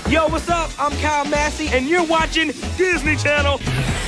Yo, what's up? I'm Massey, and you're watching Disney Channel.